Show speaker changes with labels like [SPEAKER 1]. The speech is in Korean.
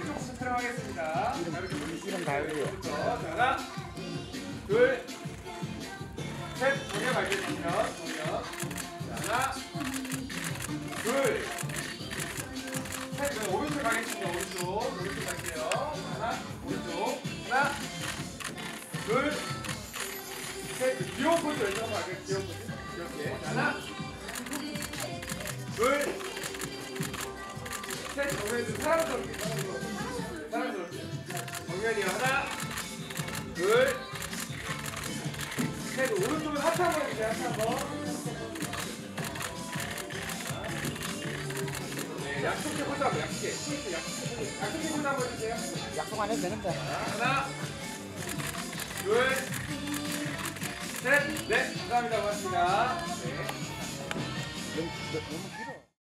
[SPEAKER 1] 왼쪽부터 촬영하겠습니다.
[SPEAKER 2] 이름 달고요.
[SPEAKER 1] 하나, 둘, 셋. 정면 갈게요. 정면. 하나, 둘, 셋. 오른쪽 가겠습니다. 오른쪽 갈게요. 하나, 오른쪽. 하나, 둘, 셋. 귀여운 포즈 왼쪽 갈게요. 귀여운 포즈. 이렇게. 하나, 둘, 셋. 정면에서 사랑스럽게. 정면이요. 하나, 둘, 셋. 오른쪽은 하트 한번 해주세요. 하트 한번. 네, 약속해 보자고. 약속해 보자 한번 해주세요.
[SPEAKER 2] 약속 안 해도 되는데.
[SPEAKER 1] 하나, 둘, 셋. 네, 감사합니다. 고맙습니다. 네.
[SPEAKER 2] 너무 길어.